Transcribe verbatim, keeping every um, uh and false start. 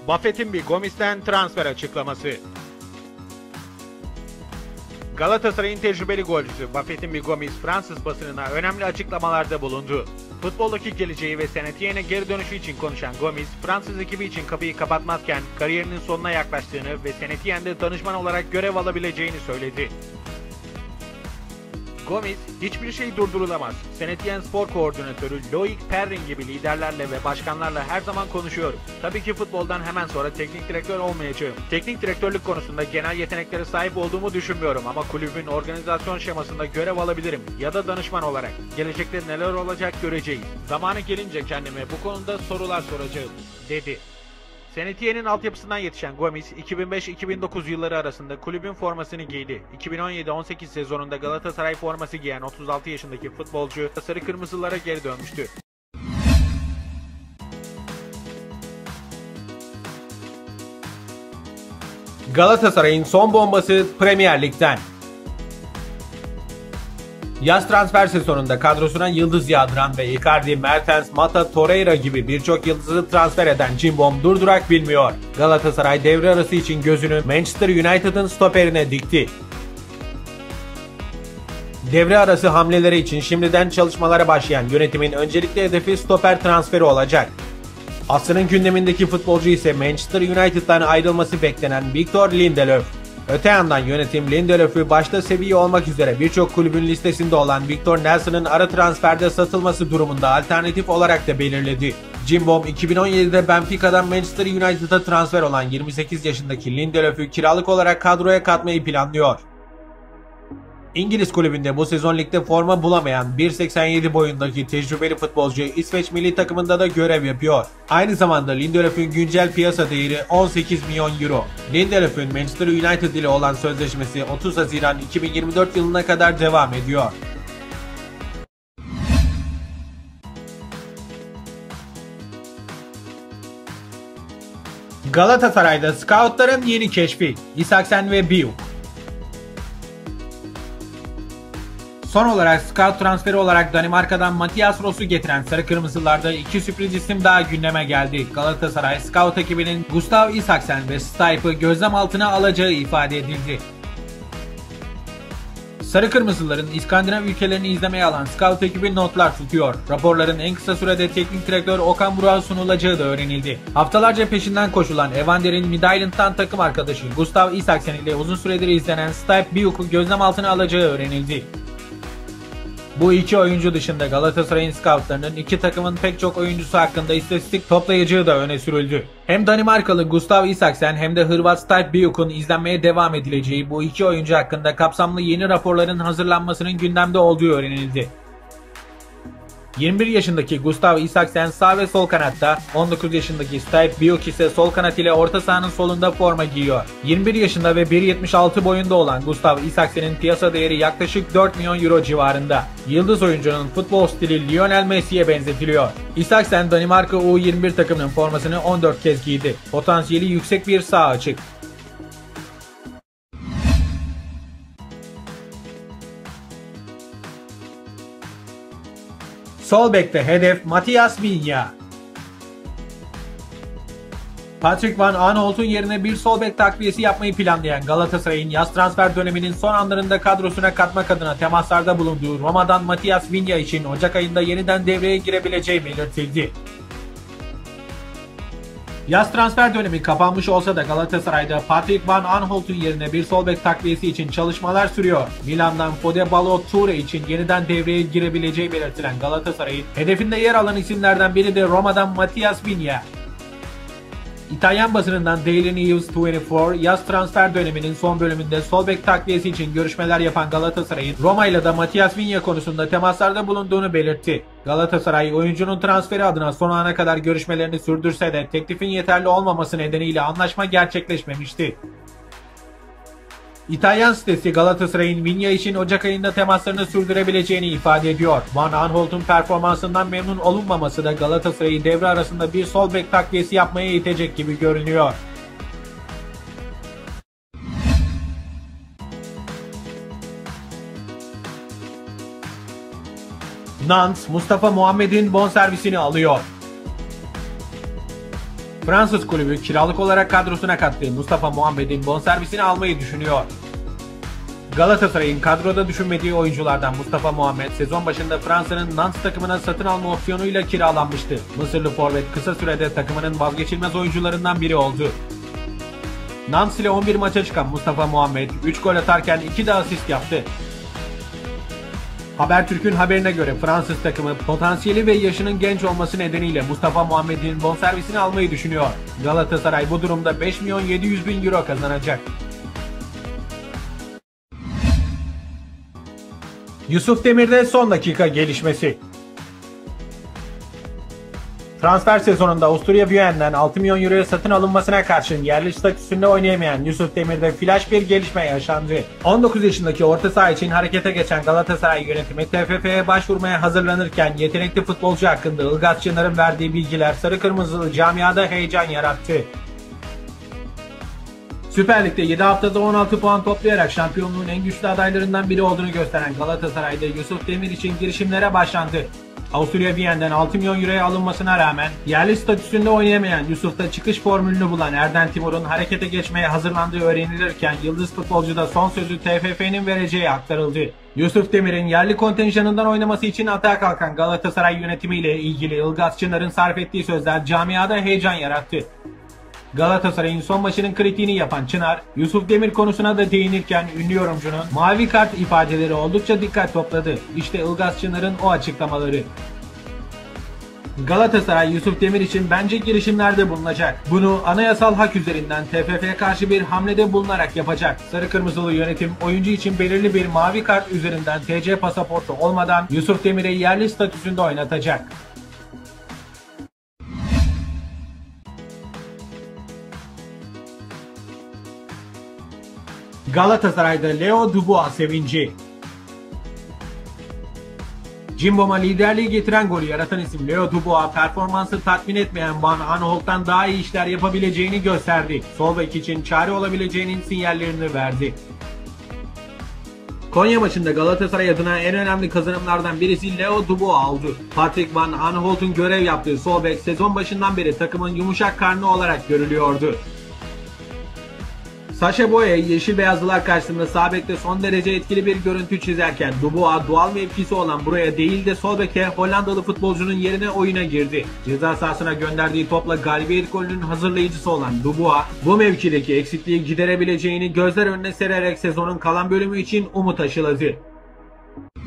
Buffett'in bir Gomis'ten transfer açıklaması. Galatasaray'ın tecrübeli golcüsü Buffett'in bir Gomis, Fransız basınına önemli açıklamalarda bulundu. Futboldaki geleceği ve Saint-Étienne'e geri dönüşü için konuşan Gomis, Fransız ekibi için kapıyı kapatmazken kariyerinin sonuna yaklaştığını ve Saint-Étienne'de danışman olarak görev alabileceğini söyledi. Gomis, hiçbir şey durdurulamaz. Saint-Étienne spor koordinatörü Loïc Perrin gibi liderlerle ve başkanlarla her zaman konuşuyorum. Tabii ki futboldan hemen sonra teknik direktör olmayacağım. Teknik direktörlük konusunda genel yeteneklere sahip olduğumu düşünmüyorum ama kulübün organizasyon şemasında görev alabilirim ya da danışman olarak. Gelecekte neler olacak göreceğiz. Zamanı gelince kendime bu konuda sorular soracağım, dedi. Saint-Étienne'in altyapısından yetişen Gomis, iki bin beş iki bin dokuz yılları arasında kulübün formasını giydi. iki bin on yedi on sekiz sezonunda Galatasaray forması giyen otuz altı yaşındaki futbolcu, sarı kırmızılara geri dönmüştü. Galatasaray'ın son bombası Premier Lig'den. Yaz transfer sezonunda kadrosuna yıldız yağdıran ve Icardi, Mertens, Mata, Torreira gibi birçok yıldızı transfer eden Cimbom durdurak bilmiyor. Galatasaray devre arası için gözünü Manchester United'ın stoperine dikti. Devre arası hamleleri için şimdiden çalışmalara başlayan yönetimin öncelikli hedefi stoper transferi olacak. Haftanın gündemindeki futbolcu ise Manchester United'dan ayrılması beklenen Victor Lindelöf. Öte yandan yönetim Lindelöf'ü başta seviye olmak üzere birçok kulübün listesinde olan Victor Nelson'ın ara transferde satılması durumunda alternatif olarak da belirledi. Cimbom iki bin on yedide Benfica'dan Manchester United'a transfer olan yirmi sekiz yaşındaki Lindelöf'ü kiralık olarak kadroya katmayı planlıyor. İngiliz kulübünde bu sezon ligde forma bulamayan bir seksen yedi boyundaki tecrübeli futbolcu İsveç milli takımında da görev yapıyor. Aynı zamanda Lindelöf'ün güncel piyasa değeri on sekiz milyon euro. Lindelöf'ün Manchester United ile olan sözleşmesi otuz Haziran iki bin yirmi dört yılına kadar devam ediyor. Galatasaray'da scoutların yeni keşfi Isaksen ve Biuk. Son olarak scout transferi olarak Danimarka'dan Mathias Ross'u getiren Sarı Kırmızılar'da iki sürpriz isim daha gündeme geldi. Galatasaray scout ekibinin Gustav Isaksen ve Stipe'ı gözlem altına alacağı ifade edildi. Sarı Kırmızıların İskandinav ülkelerini izlemeye alan scout ekibi notlar tutuyor. Raporların en kısa sürede teknik direktör Okan Burak'a sunulacağı da öğrenildi. Haftalarca peşinden koşulan Evander'in Midtjylland'tan takım arkadaşı Gustav Isaksen ile uzun süredir izlenen Stipe Biuk'u gözlem altına alacağı öğrenildi. Bu iki oyuncu dışında Galatasaray'ın scoutlarının iki takımın pek çok oyuncusu hakkında istatistik toplayacağı da öne sürüldü. Hem Danimarkalı Gustav Isaksen hem de Hırvat Stipe Biuk'un izlenmeye devam edileceği bu iki oyuncu hakkında kapsamlı yeni raporların hazırlanmasının gündemde olduğu öğrenildi. yirmi bir yaşındaki Gustav Isaksen sağ ve sol kanatta, on dokuz yaşındaki Stipe Biuk ise sol kanat ile orta sahanın solunda forma giyiyor. yirmi bir yaşında ve bir yetmiş altı boyunda olan Gustav Isaksen'in piyasa değeri yaklaşık dört milyon euro civarında. Yıldız oyuncunun futbol stili Lionel Messi'ye benzetiliyor. Isaksen Danimarka U yirmi bir takımının formasını on dört kez giydi. Potansiyeli yüksek bir sağ açık. Sol bekte hedef Matthias Viña. Patrick Van Aanholt'un yerine bir sol bek takviyesi yapmayı planlayan Galatasaray'ın yaz transfer döneminin son anlarında kadrosuna katmak adına temaslarda bulunduğu Roma'dan Matthias Viña için Ocak ayında yeniden devreye girebileceği belirtildi. Yaz transfer dönemi kapanmış olsa da Galatasaray'da Patrick Van Aanholt'un yerine bir sol bek takviyesi için çalışmalar sürüyor. Milan'dan Fode Ballo-Toure için yeniden devreye girebileceği belirtilen Galatasaray'ın hedefinde yer alan isimlerden biri de Roma'dan Matthias Viña. İtalyan basınından Daily News yirmi dört yaz transfer döneminin son bölümünde sol bek takviyesi için görüşmeler yapan Galatasaray'ın Roma ile de Matthias Viña konusunda temaslarda bulunduğunu belirtti. Galatasaray oyuncunun transferi adına son ana kadar görüşmelerini sürdürse de teklifin yeterli olmaması nedeniyle anlaşma gerçekleşmemişti. İtalyan sitesi Galatasaray'ın Viña için Ocak ayında temaslarını sürdürebileceğini ifade ediyor. Van Aanholt'un performansından memnun olunmaması da Galatasaray'ı devre arasında bir sol bek takviyesi yapmaya itecek gibi görünüyor. Nantes, Mustafa Muhammed'in bonservisini alıyor. Fransız kulübü kiralık olarak kadrosuna kattığı Mustafa Muhammed'in bonservisini almayı düşünüyor. Galatasaray'ın kadroda düşünmediği oyunculardan Mustafa Muhammed sezon başında Fransa'nın Nantes takımına satın alma opsiyonuyla kiralanmıştı. Mısırlı forvet kısa sürede takımının vazgeçilmez oyuncularından biri oldu. Nantes ile on bir maça çıkan Mustafa Muhammed üç gol atarken iki de asist yaptı. Habertürk'ün haberine göre Fransız takımı potansiyeli ve yaşının genç olması nedeniyle Mustafa Muhammed'in bonservisini almayı düşünüyor. Galatasaray bu durumda beş milyon yedi yüz bin euro kazanacak. Yusuf Demir'de son dakika gelişmesi. Transfer sezonunda Avusturya Viyen'den altı milyon euroya satın alınmasına karşın yerli statüsünde oynayamayan Yusuf Demir'de flash bir gelişme yaşandı. on dokuz yaşındaki orta saha için harekete geçen Galatasaray yönetimi T F F'ye başvurmaya hazırlanırken yetenekli futbolcu hakkında Ilgaz Çınar'ın verdiği bilgiler sarı kırmızılı camiada heyecan yarattı. Süper Lig'de yedi haftada on altı puan toplayarak şampiyonluğun en güçlü adaylarından biri olduğunu gösteren Galatasaray'da Yusuf Demir için girişimlere başlandı. Avusturya Viyen'den altı milyon euroya alınmasına rağmen yerli statüsünde oynayamayan Yusuf'ta çıkış formülünü bulan Erden Timur'un harekete geçmeye hazırlandığı öğrenilirken yıldız futbolcuda son sözü T F F'nin vereceği aktarıldı. Yusuf Demir'in yerli kontenjanından oynaması için atağa kalkan Galatasaray yönetimiyle ilgili Ilgaz Çınar'ın sarf ettiği sözler camiada heyecan yarattı. Galatasaray'ın son maçının kritiğini yapan Çınar, Yusuf Demir konusuna da değinirken ünlü yorumcunun mavi kart ifadeleri oldukça dikkat topladı. İşte Ilgaz Çınar'ın o açıklamaları. Galatasaray Yusuf Demir için bence girişimlerde bulunacak. Bunu anayasal hak üzerinden T F F'ye karşı bir hamlede bulunarak yapacak. Sarı kırmızılı yönetim oyuncu için belirli bir mavi kart üzerinden T C pasaportu olmadan Yusuf Demir'i yerli statüsünde oynatacak. Galatasaray'da Leo Dubois sevinci. Cimbom'a liderliği getiren golü yaratan isim Leo Dubois performansı tatmin etmeyen Van Aanholt'tan daha iyi işler yapabileceğini gösterdi. Sol bek için çare olabileceğinin sinyallerini verdi. Konya maçında Galatasaray adına en önemli kazanımlardan birisi Leo Dubois oldu. Patrick Van Aanholt'un görev yaptığı sol bek sezon başından beri takımın yumuşak karnı olarak görülüyordu. Sacha Boey yeşil beyazlılar karşısında sağ bekte son derece etkili bir görüntü çizerken Dubois doğal mevkisi olan buraya değil de sol beke Hollandalı futbolcunun yerine oyuna girdi. Ceza sahasına gönderdiği topla galibiyet golünün hazırlayıcısı olan Dubois bu mevkideki eksikliği giderebileceğini gözler önüne sererek sezonun kalan bölümü için umut aşıladı.